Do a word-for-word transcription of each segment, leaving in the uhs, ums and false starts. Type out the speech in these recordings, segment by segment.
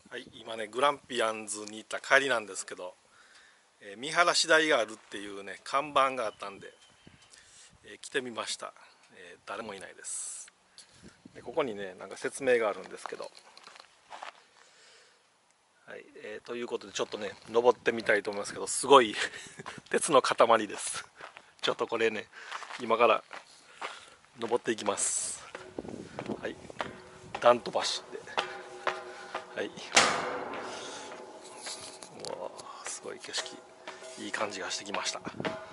はい、今ねグランピアンズに行った帰りなんですけど、えー、見晴らし台があるっていうね看板があったんで、えー来てみました。えー誰もいないです。でここにねなんか説明があるんですけど、はい、えーということでちょっとね登ってみたいと思いますけど、すごい鉄の塊です。ちょっとこれね今から登っていきます。はい、ダント橋で、はい、うわーすごい景色、いい感じがしてきました。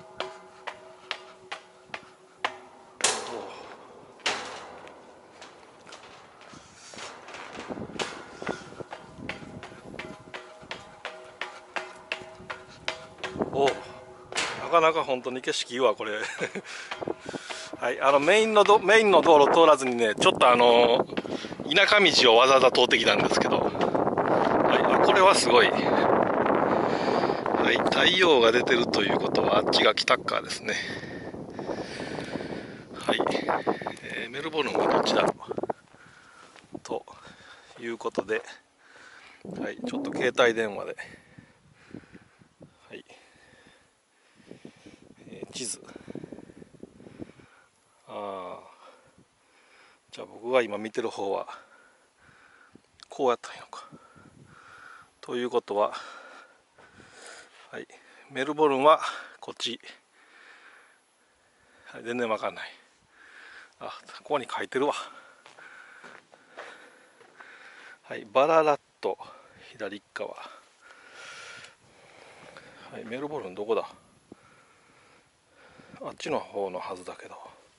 おお、なかなか本当に景色いいわこれ。はい、あのメインのどメインの道路通らずにね、ちょっとあの田舎道をわざわざ通ってきたんですけど、はい、あこれはすごい、はい、太陽が出てるということはあっちが北側ですね。はい、えーメルボルンはどっちだろうということで、はい、ちょっと携帯電話で、はい、えー地図、ああ、じゃあ僕が今見てる方はこうやったらいいのか。ということは、はい、メルボルンはこっち、はい、全然わかんない。あ、ここに書いてるわ。はい、バララット左側。はい、メルボルンどこだ。あっちの方のはずだけど。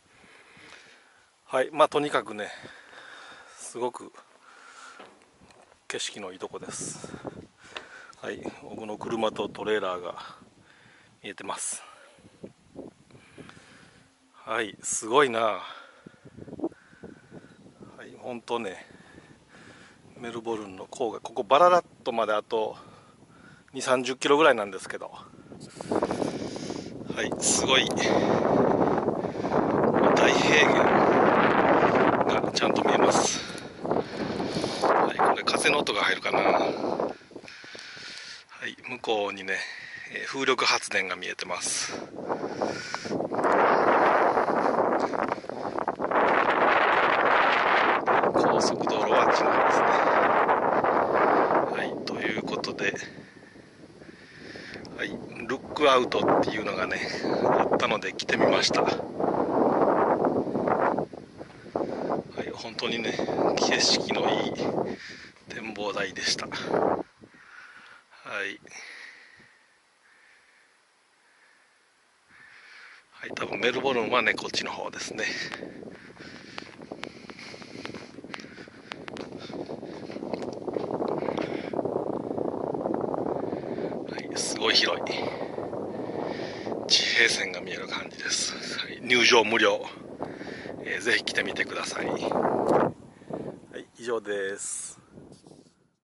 はい、まあとにかくねすごく景色のいいとこです。はい、僕の車とトレーラーが見えてます。はい、すごいな。はい、本当ねメルボルンの郊外、ここバララットまであとにじゅう、さんじゅっキロぐらいなんですけど、はい、すごい大平原がちゃんと見えます。はい、これ風の音が入るかな。はい、向こうにね風力発電が見えてます。高速道路はあっちの方ですね。はい、ということで、はい、ルックアウトっていうのがねあったので来てみました。はい、本当にね景色のいい展望台でした。はい、はい、多分メルボルンはねこっちの方ですね。はい、すごい広い地平線が見える感じです。はい、入場無料、えー、ぜひ来てみてください。はい、以上です。